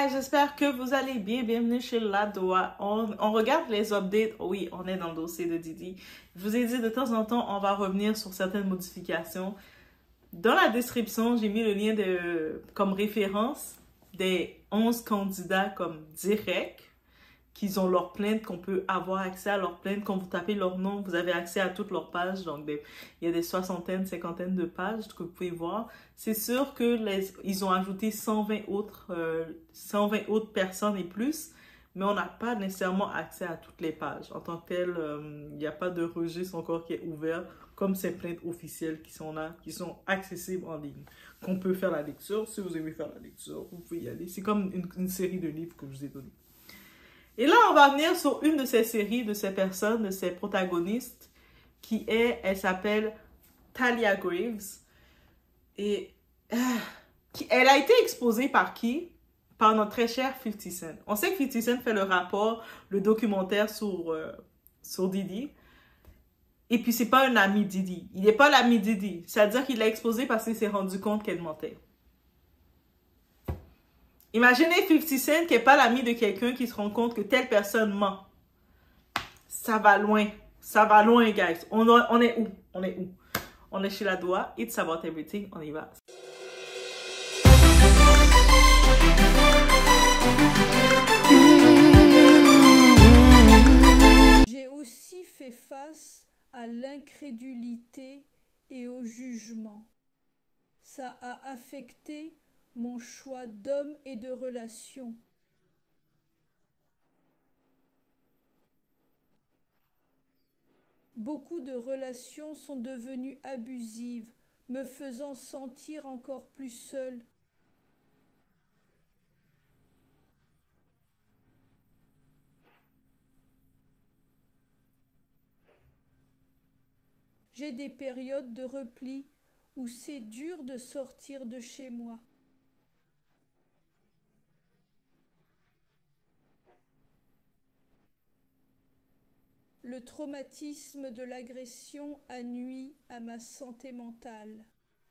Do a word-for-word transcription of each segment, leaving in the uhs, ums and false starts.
guys, j'espère que vous allez bien. Bienvenue chez Ladoa. On, on regarde les updates. Oui, on est dans le dossier de Didi. Je vous ai dit de temps en temps, on va revenir sur certaines modifications. Dans la description, j'ai mis le lien de, comme référence des onze candidats comme direct, qu'ils ont leur plainte, qu'on peut avoir accès à leur plainte. Quand vous tapez leur nom, vous avez accès à toutes leurs pages. Donc, des, il y a des soixantaines, cinquantaines de pages que vous pouvez voir. C'est sûr que les, ils ont ajouté cent vingt autres, euh, cent vingt autres personnes et plus, mais on n'a pas nécessairement accès à toutes les pages. En tant que tel, euh, il n'y a pas de registre encore qui est ouvert, comme ces plaintes officielles qui sont là, qui sont accessibles en ligne, qu'on peut faire la lecture. Si vous aimez faire la lecture, vous pouvez y aller. C'est comme une, une série de livres que je vous ai donné. Et là, on va venir sur une de ces séries, de ces personnes, de ces protagonistes, qui est, elle s'appelle Talia Graves. Et euh, qui, elle a été exposée par qui? Par notre très cher fifty Cent. On sait que fifty Cent fait le rapport, le documentaire sur, euh, sur Didi. Et puis, c'est pas un ami Didi. Il n'est pas l'ami Didi. C'est-à-dire qu'il l'a exposé parce qu'il s'est rendu compte qu'elle mentait. Imaginez fifty Cent qui n'est pas l'ami de quelqu'un qui se rend compte que telle personne ment. Ça va loin. Ça va loin, guys. On, a, on est où? On est où? On est chez Ladoa. It's about everything. On y va. J'ai aussi fait face à l'incrédulité et au jugement. Ça a affecté mon choix d'homme et de relation. Beaucoup de relations sont devenues abusives, me faisant sentir encore plus seule. J'ai des périodes de repli où c'est dur de sortir de chez moi. Le traumatisme de l'agression a nui à ma santé mentale.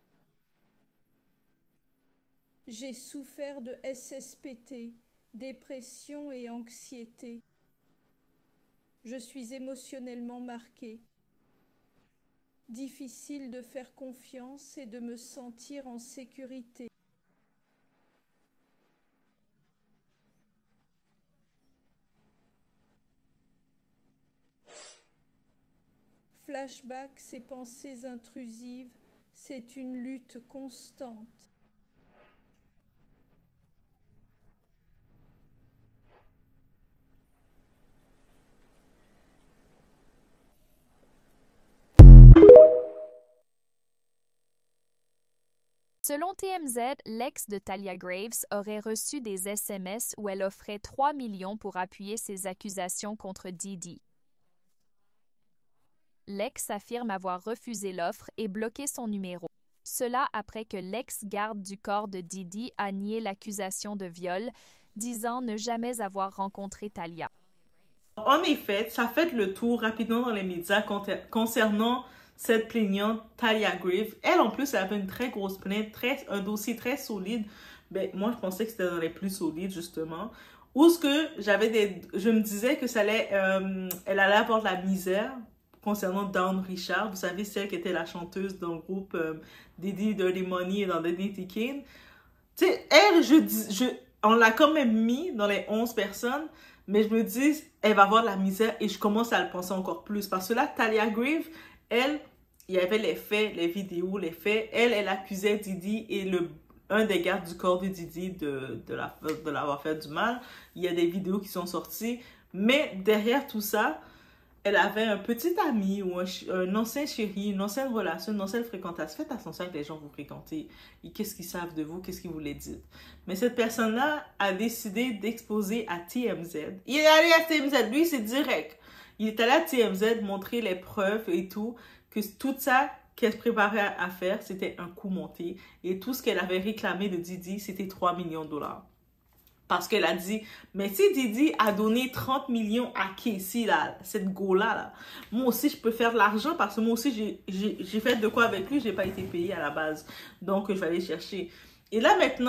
J'ai souffert de S S P T, dépression et anxiété. Je suis émotionnellement marquée. Difficile de faire confiance et de me sentir en sécurité. Flashback, ces pensées intrusives, c'est une lutte constante. Selon T M Z, l'ex de Talia Graves aurait reçu des S M S où elle offrait trois millions pour appuyer ses accusations contre Didi. L'ex affirme avoir refusé l'offre et bloqué son numéro. Cela après que l'ex-garde du corps de Didi a nié l'accusation de viol, disant ne jamais avoir rencontré Talia. En effet, ça fait le tour rapidement dans les médias concernant cette plaignante Talia Graves. Elle, en plus, elle avait une très grosse plainte, très, un dossier très solide. Ben, moi, je pensais que c'était dans les plus solides, justement. Où ce que j'avais des... Je me disais que ça allait... Euh, elle allait avoir de la misère concernant Dawn Richard. Vous savez, celle qui était la chanteuse dans le groupe euh, Didi Dirty Money et dans Diddy Kane. Tu sais, elle, je dis... Je, on l'a quand même mis dans les onze personnes, mais je me dis, elle va avoir de la misère et je commence à le penser encore plus. Parce que là, Talia Graves, elle, il y avait les faits, les vidéos, les faits. Elle, elle accusait Didi et le, un des gardes du corps de Didi de, de, la, de l'avoir fait du mal. Il y a des vidéos qui sont sorties. Mais derrière tout ça, elle avait un petit ami ou un, un ancien chéri, une ancienne relation, une ancienne fréquentation. Faites attention avec les gens que vous fréquentez. Qu'est-ce qu'ils savent de vous? Qu'est-ce qu'ils vous les disent? Mais cette personne-là a décidé d'exposer à T M Z. Il est allé à T M Z. Lui, c'est direct. Il est allé à T M Z montrer les preuves et tout, que tout ça qu'elle se préparait à faire, c'était un coup monté. Et tout ce qu'elle avait réclamé de Didi, c'était trois millions de dollars. Parce qu'elle a dit, mais si Didi a donné trente millions à Casey, là, cette go-là, là, moi aussi, je peux faire de l'argent parce que moi aussi, j'ai fait de quoi avec lui, j'ai pas été payé à la base. Donc, je vais aller chercher. Et là, maintenant,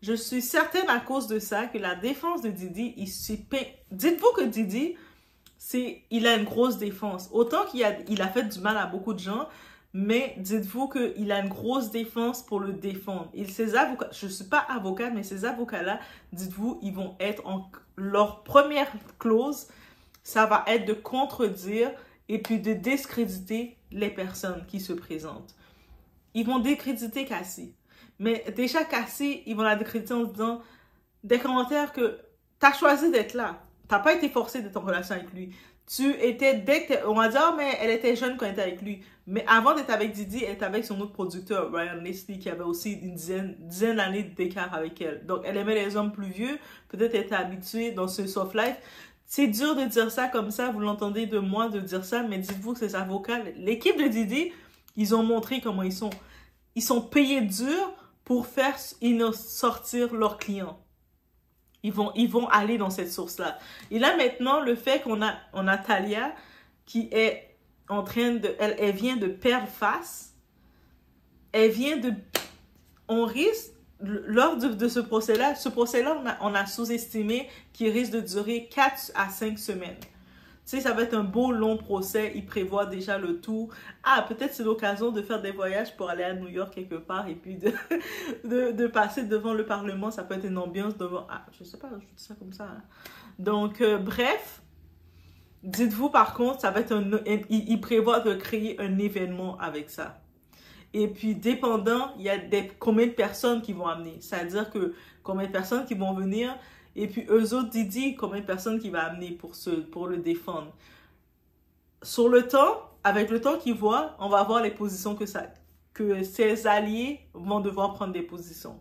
Je suis certaine à cause de ça que la défense de Diddy, il s'y paie. Dites-vous que Diddy, c'est, il a une grosse défense. Autant qu'il a, il a fait du mal à beaucoup de gens, mais dites-vous qu'il a une grosse défense pour le défendre. Et ces avocats, je ne suis pas avocat, mais ces avocats-là, dites-vous, ils vont être en... Leur première clause, ça va être de contredire et puis de discréditer les personnes qui se présentent. Ils vont décréditer Cassie. Mais déjà, Cassie, ils vont la décréditer en disant des commentaires que tu as choisi d'être là. Tu n'as pas été forcé d'être en relation avec lui. Tu étais, dès que, on va dire, oh, mais elle était jeune quand elle était avec lui. Mais avant d'être avec Diddy, elle était avec son autre producteur, Ryan Leslie, qui avait aussi une dizaine, dizaine d'années d'écart avec elle. Donc, elle aimait les hommes plus vieux. Peut-être elle était habituée dans ce soft life. C'est dur de dire ça comme ça. Vous l'entendez de moi de dire ça, mais dites-vous que ces avocats, l'équipe de Diddy, ils ont montré comment ils sont. Ils sont payés dur pour faire sortir leurs clients. Ils vont, ils vont aller dans cette source-là. Et là, maintenant, le fait qu'on a, on a Talia qui est en train de... Elle, elle vient de perdre face. Elle vient de... On risque, lors de, de ce procès-là, ce procès-là, on a, on a sous-estimé qu'il risque de durer quatre à cinq semaines. Tu sais, ça va être un beau long procès. Il prévoit déjà le tout. Ah, peut-être c'est l'occasion de faire des voyages pour aller à New York quelque part et puis de, de, de passer devant le Parlement. Ça peut être une ambiance devant... Ah, je sais pas, je dis ça comme ça. Hein. Donc, euh, bref, dites-vous par contre, ça va être un... Il, il prévoit de créer un événement avec ça. Et puis, dépendant, il y a des, combien de personnes qui vont amener. C'est-à-dire que combien de personnes qui vont venir... Et puis, eux autres, Diddy, combien de personnes qu'il va amener pour, ce, pour le défendre. Sur le temps, avec le temps qu'il voit, on va voir les positions que, ça, que ses alliés vont devoir prendre des positions.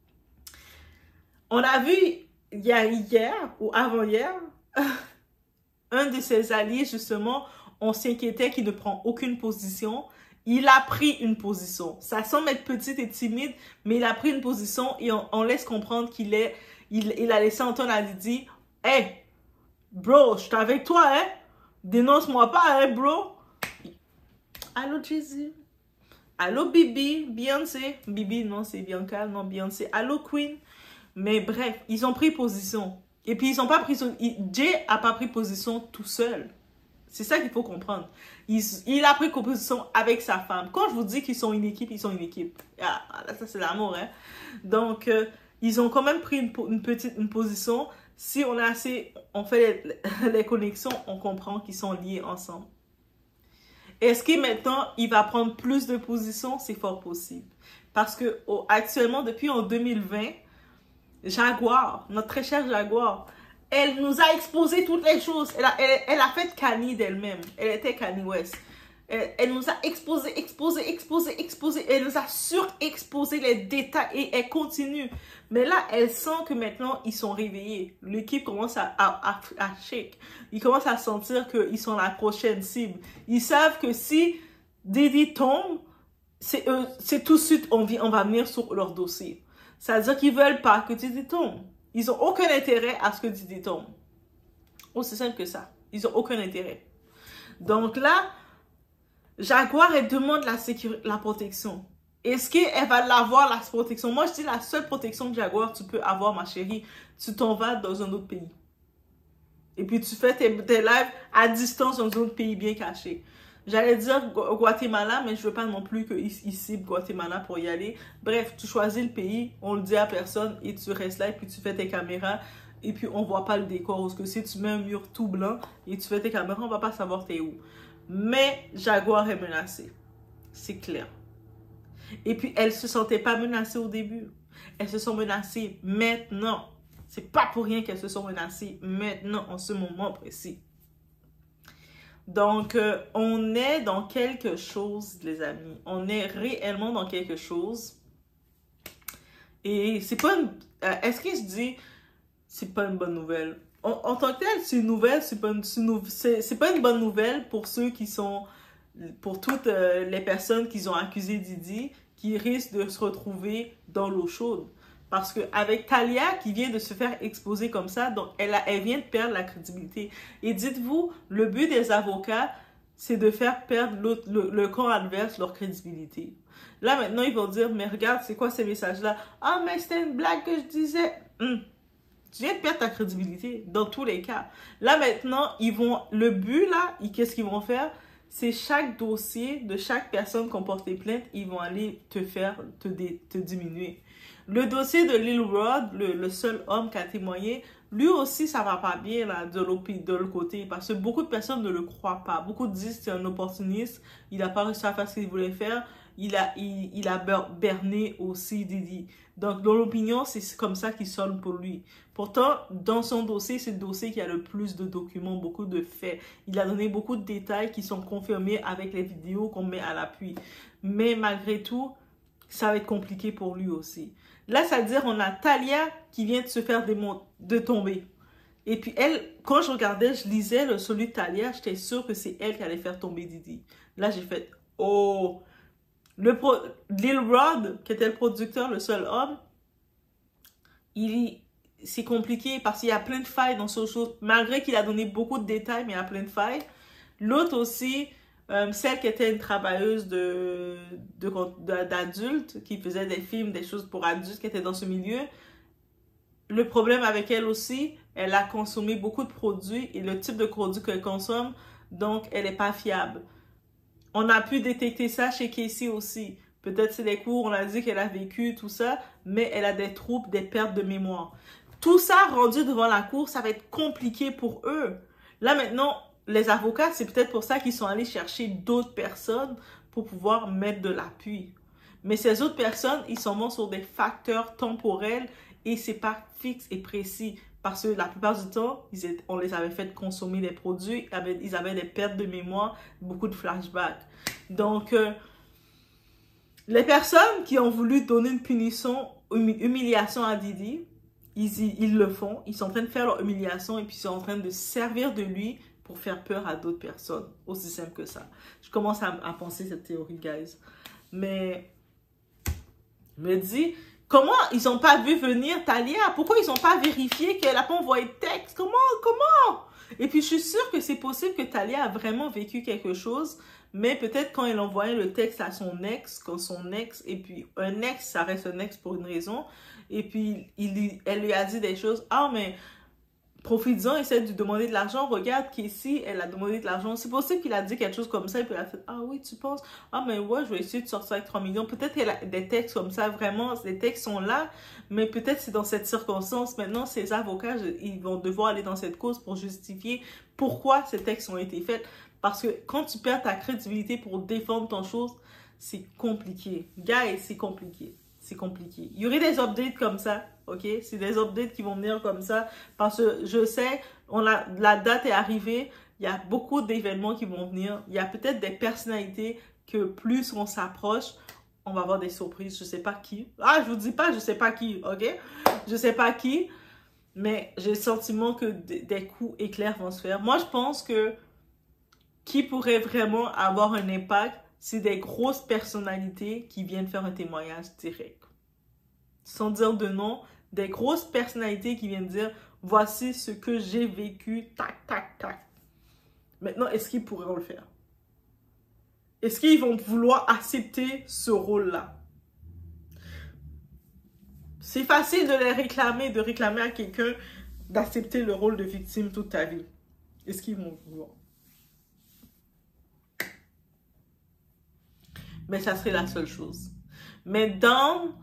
On a vu, il y a hier ou avant-hier, un de ses alliés, justement, on s'inquiétait qu'il ne prend aucune position. Il a pris une position. Ça semble être petit et timide, mais il a pris une position et on, on laisse comprendre qu'il est... Il, il a laissé entendre à Diddy, « Hey, bro, je suis avec toi, hein? Dénonce-moi pas, hein, bro? » Allô, Jay-Z? Allô, Bibi? Beyoncé? Bibi, non, c'est Bianca, non, Beyoncé. Allô, Queen? Mais bref, ils ont pris position. Et puis, ils n'ont pas pris... Jay n'a pas pris position tout seul. C'est ça qu'il faut comprendre. Il, il a pris position avec sa femme. Quand je vous dis qu'ils sont une équipe, ils sont une équipe. Ah, ça, c'est l'amour, hein? Donc... Euh, ils ont quand même pris une, une petite une position. Si on a assez, on fait les, les connexions, on comprend qu'ils sont liés ensemble. Est-ce que maintenant, il va prendre plus de positions? C'est fort possible. Parce que oh, actuellement, depuis en deux mille vingt, Jaguar, notre très chère Jaguar, elle nous a exposé toutes les choses. Elle a, elle, elle a fait Kanye d'elle-même. Elle était Kanye West. Elle, elle nous a exposé, exposé, exposé, exposé. Elle nous a surexposé les détails et elle continue. Mais là, elle sent que maintenant, ils sont réveillés. L'équipe commence à, à, à, à shake. Ils commencent à sentir qu'ils sont la prochaine cible. Ils savent que si Diddy tombe, c'est tout de suite, on, on va venir sur leur dossier. C'est-à-dire qu'ils ne veulent pas que Diddy tombe. Ils n'ont aucun intérêt à ce que Diddy tombe. Aussi simple que ça. Ils n'ont aucun intérêt. Donc là, Jaguar, elle demande la, sécurité, la protection. Est-ce qu'elle va l'avoir, la protection? Moi, je dis la seule protection que Jaguar, tu peux avoir, ma chérie, tu t'en vas dans un autre pays. Et puis, tu fais tes, tes lives à distance dans un autre pays bien caché. J'allais dire Guatemala, mais je veux pas non plus qu'ils ciblent Guatemala pour y aller. Bref, tu choisis le pays, on le dit à personne et tu restes là et puis tu fais tes caméras. Et puis, on voit pas le décor. Parce que si tu mets un mur tout blanc et tu fais tes caméras, on va pas savoir t'es où. Mais Jaguar est menacée. C'est clair. Et puis, elles ne se sentaient pas menacées au début. Elles se sont menacées maintenant. C'est pas pour rien qu'elles se sont menacées maintenant, en ce moment précis. Donc, euh, on est dans quelque chose, les amis. On est réellement dans quelque chose. Et c'est pas une... Euh, Est-ce que je dis... C'est pas une bonne nouvelle? En, en tant que tel, c'est une nouvelle. C'est pas, une, pas une bonne nouvelle pour ceux qui sont... Pour toutes euh, les personnes qui ont accusé Diddy, qui risquent de se retrouver dans l'eau chaude. Parce qu'avec Talia, qui vient de se faire exposer comme ça, donc elle, a, elle vient de perdre la crédibilité. Et dites-vous, le but des avocats, c'est de faire perdre le, le camp adverse leur crédibilité. Là, maintenant, ils vont dire, mais regarde, c'est quoi ces messages-là? Ah, mais c'était une blague que je disais. Hum. Tu viens de perdre ta crédibilité, dans tous les cas. Là, maintenant, ils vont, le but, là, qu'est-ce qu'ils vont faire? C'est chaque dossier de chaque personne qui a porté plainte, ils vont aller te faire, te, dé, te diminuer. Le dossier de Lil Rod, le, le seul homme qui a témoigné, lui aussi, ça va pas bien, là, de l'autre côté, parce que beaucoup de personnes ne le croient pas. Beaucoup disent que c'est un opportuniste, il n'a pas réussi à faire ce qu'il voulait faire, il a, il, il a berné aussi Diddy. Donc, dans l'opinion, c'est comme ça qu'il sonne pour lui. Pourtant, dans son dossier, c'est le dossier qui a le plus de documents, beaucoup de faits. Il a donné beaucoup de détails qui sont confirmés avec les vidéos qu'on met à l'appui. Mais malgré tout, ça va être compliqué pour lui aussi. Là, ça veut dire on a Talia qui vient de se faire démonter, de tomber. Et puis elle, quand je regardais, je lisais le celui de Talia, j'étais sûre que c'est elle qui allait faire tomber Diddy. Là, j'ai fait, oh... Le pro, Lil Rod, qui était le producteur, le seul homme, il, c'est compliqué parce qu'il y a plein de failles dans ce show. Malgré qu'il a donné beaucoup de détails, mais il y a plein de failles. L'autre aussi, euh, celle qui était une travailleuse de, de, de, d'adultes, qui faisait des films, des choses pour adultes, qui était dans ce milieu. Le problème avec elle aussi, elle a consommé beaucoup de produits et le type de produits qu'elle consomme, donc elle n'est pas fiable. On a pu détecter ça chez Casey aussi. Peut-être c'est des cours, on a dit qu'elle a vécu tout ça, mais elle a des troubles, des pertes de mémoire. Tout ça rendu devant la cour, ça va être compliqué pour eux. Là maintenant, les avocats, c'est peut-être pour ça qu'ils sont allés chercher d'autres personnes pour pouvoir mettre de l'appui. Mais ces autres personnes, ils sont sur des facteurs temporels et c'est pas fixe et précis. Parce que la plupart du temps, ils étaient, on les avait fait consommer des produits, ils avaient, ils avaient des pertes de mémoire, beaucoup de flashbacks. Donc, euh, les personnes qui ont voulu donner une punition, une humiliation à Diddy, ils, ils, ils le font. Ils sont en train de faire leur humiliation et puis ils sont en train de servir de lui pour faire peur à d'autres personnes. Aussi simple que ça. Je commence à, à penser cette théorie, guys. Mais, je me dis... Comment ils n'ont pas vu venir Talia? Pourquoi ils n'ont pas vérifié qu'elle n'a pas envoyé de texte? Comment? Comment? Et puis, je suis sûre que c'est possible que Talia a vraiment vécu quelque chose, mais peut-être quand elle envoyait le texte à son ex, quand son ex, et puis un ex, ça reste un ex pour une raison, et puis il, elle lui a dit des choses. Ah, mais profites-en, essaie de lui demander de l'argent. Regarde qu'ici, elle a demandé de l'argent. C'est possible qu'il a dit quelque chose comme ça, et puis elle a fait, ah oui, tu penses? Ah, mais ouais, je vais essayer de sortir avec trois millions. Peut-être qu'elle a des textes comme ça, vraiment, les textes sont là, mais peut-être c'est dans cette circonstance. Maintenant, ces avocats, ils vont devoir aller dans cette cause pour justifier pourquoi ces textes ont été faits. Parce que quand tu perds ta crédibilité pour défendre ton chose, c'est compliqué. Guys, c'est compliqué. C'est compliqué. Il y aurait des updates comme ça, ok? C'est des updates qui vont venir comme ça parce que je sais, on a, la date est arrivée, il y a beaucoup d'événements qui vont venir. Il y a peut-être des personnalités que plus on s'approche, on va avoir des surprises. Je sais pas qui. Ah, je vous dis pas, je sais pas qui, ok? Je sais pas qui, mais j'ai le sentiment que des coups éclairs vont se faire. Moi, je pense que qui pourrait vraiment avoir un impact, c'est des grosses personnalités qui viennent faire un témoignage direct. Sans dire de nom, des grosses personnalités qui viennent dire « Voici ce que j'ai vécu, tac, tac, tac. » Maintenant, est-ce qu'ils pourront le faire? Est-ce qu'ils vont vouloir accepter ce rôle-là? C'est facile de les réclamer, de réclamer à quelqu'un d'accepter le rôle de victime toute ta vie. Est-ce qu'ils vont vouloir? Mais ça serait la seule chose. Mais dans,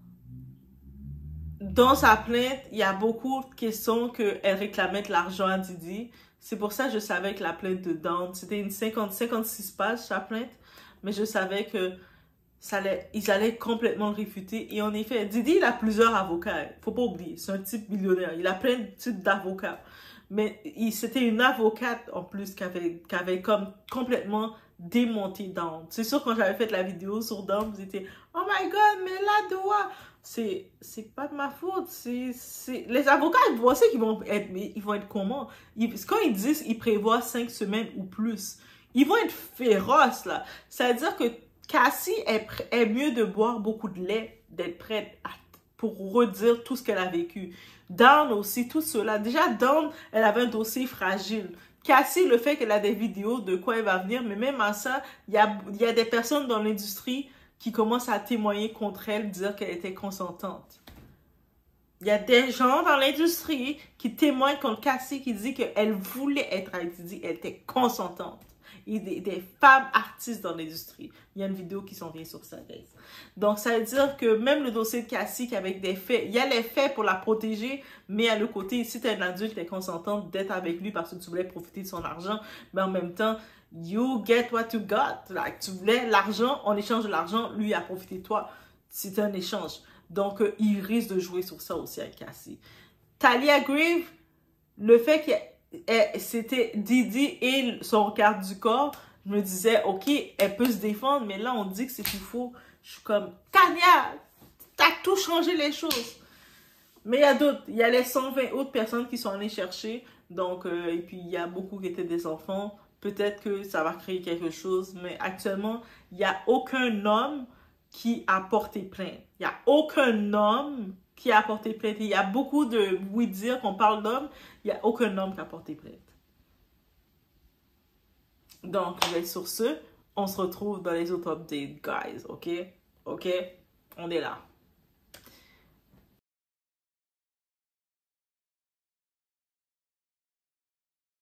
dans sa plainte, il y a beaucoup de questions qu'elle réclamait de l'argent à Diddy. C'est pour ça que je savais que la plainte de Dawn, c'était une cinquante, cinquante-six pages, sa plainte. Mais je savais que ça allait, ils allaient complètement le réfuter. Et en effet, Diddy, il a plusieurs avocats. Il ne faut pas oublier, c'est un type millionnaire. Il a plein de types d'avocats. Mais c'était une avocate en plus qui avait, qui avait comme complètement démonté Dawn. C'est sûr, quand j'avais fait la vidéo sur Dawn, vous étiez « Oh my God, mais là, doigt! » C'est c'est pas de ma faute. C'est les avocats, ils voient qu'ils vont être, mais ils vont être comment? Ils, quand ils disent qu'ils prévoient cinq semaines ou plus, ils vont être féroces, là. Ça veut dire que Cassie est, est mieux de boire beaucoup de lait, d'être prête à, pour redire tout ce qu'elle a vécu. Dawn aussi, tout cela. Déjà, Dawn, elle avait un dossier fragile. Cassie, le fait qu'elle a des vidéos de quoi elle va venir, mais même à ça, il y a, il y a des personnes dans l'industrie qui commencent à témoigner contre elle, dire qu'elle était consentante. Il y a des gens dans l'industrie qui témoignent contre Cassie, qui disent qu'elle voulait être Haïti, elle était consentante. Et des, des femmes artistes dans l'industrie. Il y a une vidéo qui s'en vient sur ça, guys. Donc, ça veut dire que même le dossier de Cassie, avec des faits, il y a les faits pour la protéger, mais à le côté, si tu es un adulte, tu es consentante d'être avec lui parce que tu voulais profiter de son argent, mais en même temps, you get what you got. Like, tu voulais l'argent, en échange de l'argent, lui a profité de toi. C'est un échange. Donc, euh, il risque de jouer sur ça aussi avec Cassie. Talia Grieve, le fait qu'il y a c'était Didi et son garde du corps, je me disais, ok, elle peut se défendre, mais là, on dit que c'est tout faux. Je suis comme, Tania, t'as tout changé les choses. Mais il y a d'autres, il y a les cent vingt autres personnes qui sont allées chercher, donc, euh, et puis il y a beaucoup qui étaient des enfants. Peut-être que ça va créer quelque chose, mais actuellement, il n'y a aucun homme qui a porté plainte. Il n'y a aucun homme qui a porté plainte. Il y a beaucoup de oui-dire qu'on parle d'hommes, il n'y a aucun homme qui a porté plainte. Donc, sur ce, on se retrouve dans les autres updates, guys, ok? Ok? On est là.